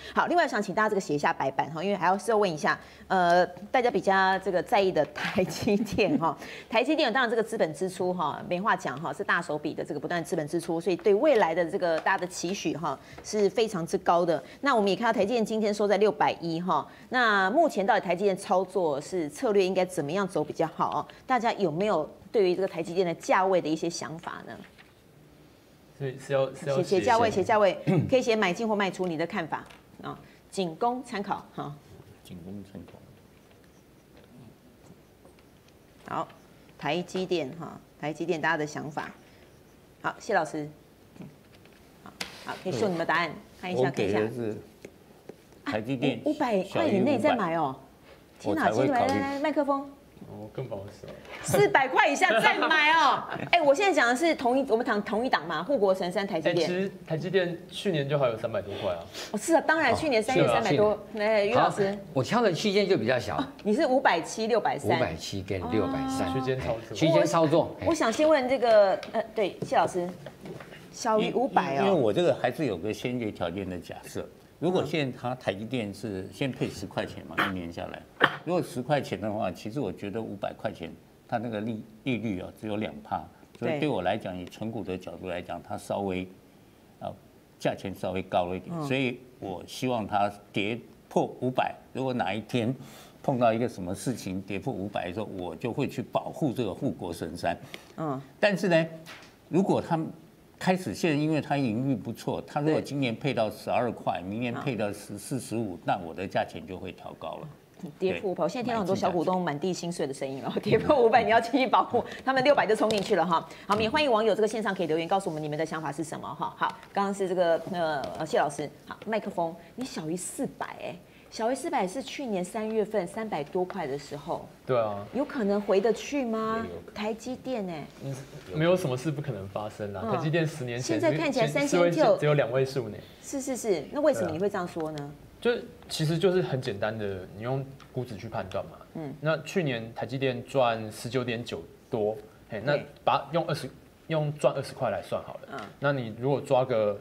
好，另外想请大家这个写一下白板哈，因为还要问一下，大家比较这个在意的台积电哈，台积电当然这个资本支出哈，没话讲哈，是大手笔的这个不断资本支出，所以对未来的这个大家的期许哈是非常之高的。那我们也看到台积电今天收在610哈，那目前到底台积电操作是策略应该怎么样走比较好哦？大家有没有对于这个台积电的价位的一些想法呢？ 所以是要写价位，写价位，可以写买进或卖出，你的看法啊，仅供参考哈。 仅供参考。 好，台积电哈，台积电大家的想法。好，谢老师。好，可以秀你们的答案，看一下，看一下。 我给的是台积电 500块以内再买哦。天哪，请来麦克风。 哦，更保守。 400块以下再买哦。哎，我现在讲的是我们讲同一档嘛，护国神山台积电。 其实台积电去年就还有300多块啊。 哦，是啊，当然去年3月300多。来，于老师， 我挑的区间就比较小。 你是570、630。 570跟630。 区间操作。 区间操作。 我想先问这个，对，谢老师，小于500哦。 因为我这个还是有个先决条件的假设。如果现在它台积电是先配10块钱嘛，1年下来，如果10块钱的话，其实我觉得500块钱它那个利率啊只有2%，所以对我来讲，以存股的角度来讲，它稍微价钱稍微高了一点，所以我希望它跌破500。如果哪一天碰到一个什么事情跌破500的时候，我就会去保护这个护国神山。但是呢，如果他们开始现在，因为它盈利不错，它如果今年配到12块，明年配到14、15，那我的价钱就会调高了。 跌破500，我现在听到很多小股东满地心碎的声音了。跌破500，你要继续保护，他们600就冲进去了哈。好，我们也欢迎网友这个线上可以留言告诉我们你们的想法是什么哈。好，刚刚是这个谢老师，好，麦克风，你小于400哎。小于400是去年3月份300多块的时候， 对啊， 有可能回得去吗？台积电哎， 没有什么事不可能发生啦。台积电10年前现在看起来3000就只有2位数呢。 是，那为什么你会这样说呢？ 其实就是很简单的，你用估值去判断嘛。那去年台积电赚19.9多，那把用赚20块来算好了。那你如果抓个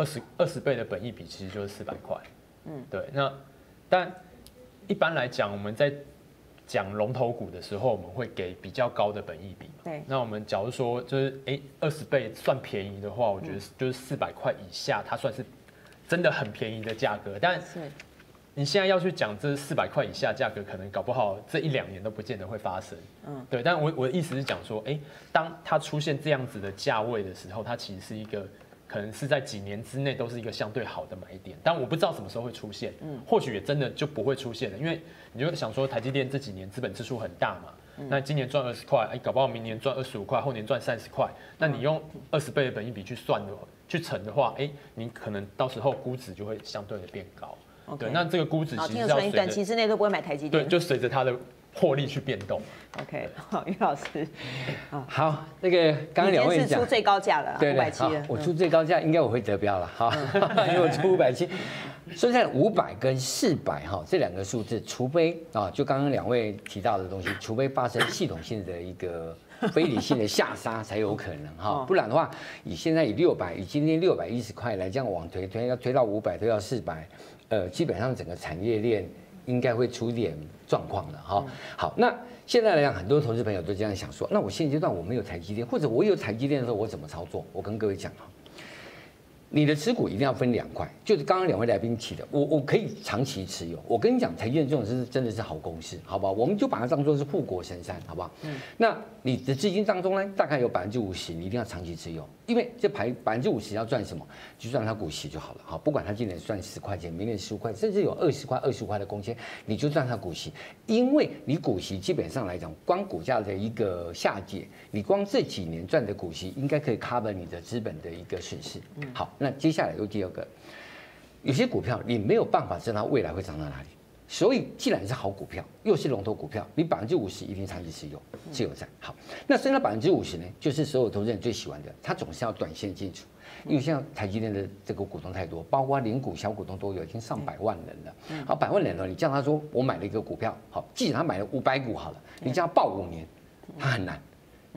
20倍的本益比，其实就是400块。对，但一般来讲，我们在讲龙头股的时候，我们会给比较高的本益比。 对。 那我们假如说就是20倍算便宜的话，我觉得就是400块以下，它算是真的很便宜的价格。但你现在要去讲这400块以下价格，可能搞不好这1、2年都不见得会发生。对。但我的意思是讲说，当它出现这样子的价位的时候，它其实是一个。可能是在几年之内都是一个相对好的买点，但我不知道什么时候会出现，或许也真的就不会出现了，因为你就想说台积电这几年资本支出很大嘛，那今年赚20块，搞不好明年赚25块，后年赚30块，那你用20倍的本益比去算的话，去乘的话，你可能到时候估值就会相对的变高，对，那这个估值其实要随着短期之内都不会买台积电， 对，就随着它的获利去变动。 OK， 好，于老师， 好，那个刚刚2位讲，出最高价了，570， 我出最高价，应该我会得标了，哈，因为我出570。所以在500跟400哈这2个数字，除非就刚刚2位提到的东西，除非发生系统性的一个非理性的下杀才有可能哈，不然的话，以现在以今天610块来这样往推要推到500，推到400，基本上整个产业链应该会出点状况了哈。好，那现在来讲，很多投资朋友都这样想说，那我现阶段我没有台积电，或者我有台积电的时候，我怎么操作？我跟各位讲哈。你的持股一定要分2块，就是刚刚2位来宾提的，我可以长期持有。我跟你讲，台积电这种是真的是好公司，好不好？我们就把它当做是护国神山，好不好？那你的资金当中呢，大概有50%，你一定要长期持有，因为这50%要赚什么？就赚它股息就好了，好，不管它今年赚10块钱，明年15块，甚至有20块、25块的贡献，你就赚它股息，因为你股息基本上来讲，光股价的一个下跌，你光这几年赚的股息，应该可以 cover 你的资本的一个损失。好。那接下来有第2个，有些股票你没有办法知道它未来会涨到哪里，所以既然是好股票，又是龙头股票，你50%一定长期持有在。好，那剩下50%呢，就是所有投资人最喜欢的，他总是要短线进出，因为像台积电的这个股东太多，包括零股、小股东都有，已经上百万人了。好，100万人了，你叫他说我买了一个股票，好，即使他买了500股好了，你叫他抱5年，他很难。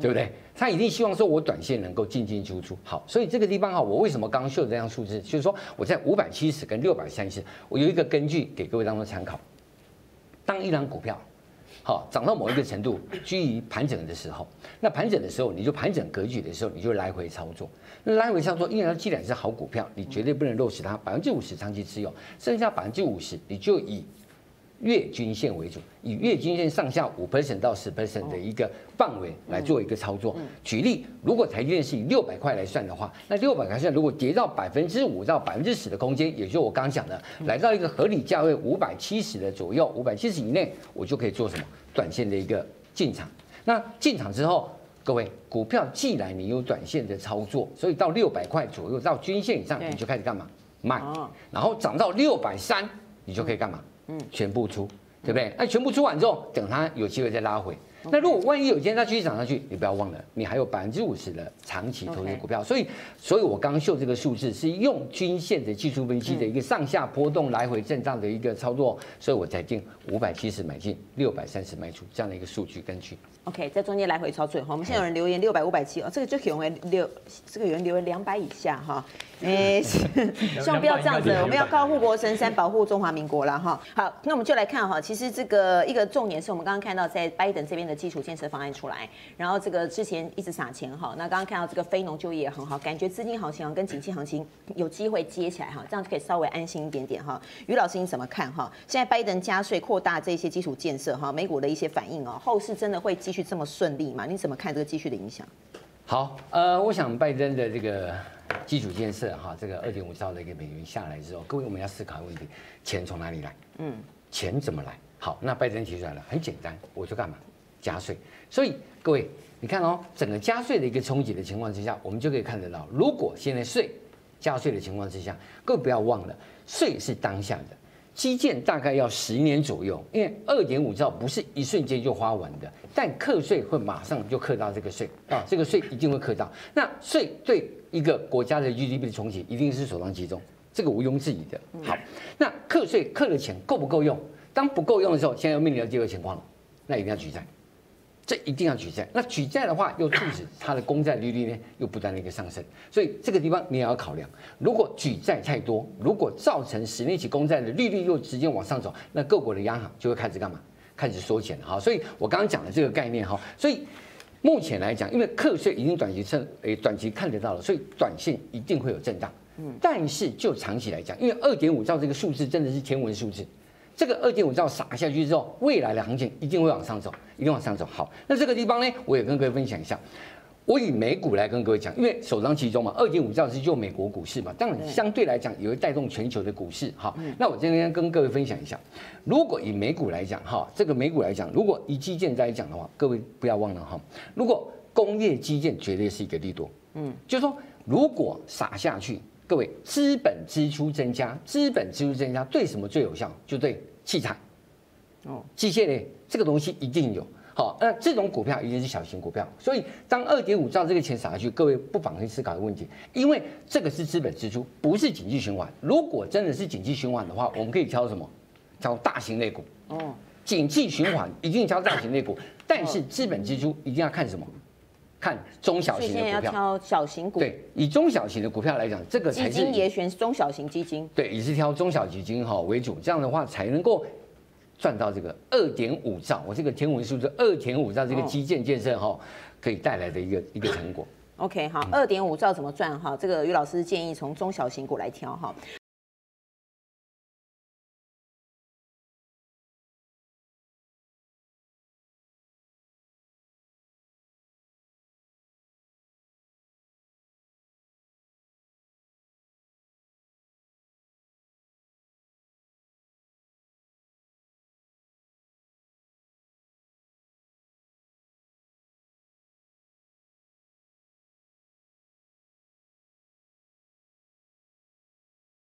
对不对？他一定希望说我短线能够进进出出。好，所以这个地方哈，我为什么刚刚秀这样数字，就是说我在570跟630，我有一个根据给各位当做参考。当一档股票好涨到某一个程度，居于盘整的时候，那盘整的时候，你就盘整格局的时候，你就来回操作。那来回操作，因为它既然是好股票，你绝对不能漏失它50%长期持有，剩下50%你就以月均线为主，以月均线上下5% 到10% 的一个范围来做一个操作。举例，如果台积电是以600块来算的话，那600块算如果跌到5%到10%的空间，也就是我刚刚讲的，来到一个合理价位570的左右，570以内，我就可以做什么短线的一个进场。那进场之后，各位股票既然你有短线的操作，所以到600块左右到均线以上，你就开始干嘛卖，然后涨到630，你就可以干嘛？全部出，对不对？那全部出完之后，等它有机会再拉回。那如果万一有一天它继续涨上去，你不要忘了，你还有50%的长期投资股票。所以我刚刚秀这个数字是用均线的技术分析的一个上下波动、来回震荡的一个操作，所以我才定570买进，630卖出这样的一个数据根据。 OK， 在中间来回操作。我们现在有人留言600、570，这个就有人留言200以下哈。希望不要这样子，我们要靠护国神山保护中华民国啦哈。好，那我们就来看哈，其实这个一个重点是我们刚刚看到在拜登这边的基础建设方案出来，然后这个之前一直撒钱哈，那刚刚看到这个非农就业也很好，感觉资金行情跟景气行情有机会接起来哈，这样就可以稍微安心一点点哈。于老师你怎么看哈？现在拜登加税扩大这些基础建设哈，美股的一些反应哦，后市真的会继续这么顺利吗？你怎么看这个继续的影响？ 好，我想拜登的这个基础建设哈，这个2.5兆的一个美元下来之后，各位我们要思考的问题，钱从哪里来？钱怎么来？好，那拜登提出来了，很简单，我就干嘛？加税。所以各位，你看哦，整个加税的一个冲击的情况之下，我们就可以看得到，如果现在加税的情况之下，各位不要忘了，税是当下的。基建大概要10年左右，因为2.5兆不是一瞬间就花完的，但课税会马上就课到这个税啊，这个税一定会课到。那税对一个国家的 GDP 的冲击一定是首当其冲，这个毋庸置疑的。好，那课税课的钱够不够用？当不够用的时候，现在又面临到第二个情况了，那一定要举债。这一定要举债，那举债的话，又促使它的公债利率呢又不断的一个上升，所以这个地方你也要考量。如果举债太多，如果造成10年期公债的利率又直接往上走，那各国的央行就会开始干嘛？开始缩减哈。所以我刚刚讲的这个概念哈，所以目前来讲，因为课税已经短期看得到了，所以短线一定会有震荡。但是就长期来讲，因为2.5兆这个数字真的是天文数字。这个2.5兆撒下去之后，未来的行情一定会往上走，一定往上走。好，那这个地方呢，我也跟各位分享一下。我以美股来跟各位讲，因为首当其冲嘛，2.5兆是就美国股市嘛，当然相对来讲也会带动全球的股市。好，那我今天跟各位分享一下，如果以美股来讲，哈，这个美股来讲，如果以基建来讲的话，各位不要忘了哈，如果工业基建绝对是一个利多，就是说如果撒下去。各位，资本支出增加对什么最有效？就对器材，机械类这个东西一定有。好，那这种股票一定是小型股票，所以当2.5兆这个钱撒下去，各位不妨去思考一个问题，因为这个是资本支出，不是景气循环。如果真的是景气循环的话，我们可以挑什么？挑大型类股。景气循环一定挑大型类股，但是资本支出一定要看什么？看中小型的股票， 要挑小型股。 对，以中小型的股票来讲，这个才是基金也选中小型基金。 对，也是挑中小基金为主，这样的话才能够赚到这个2.5兆。我这个天文数字2.5兆这个基建建设可以带来的一个成果。 OK， 好，2.5兆怎么赚哈？这个于老师建议从中小型股来挑哈。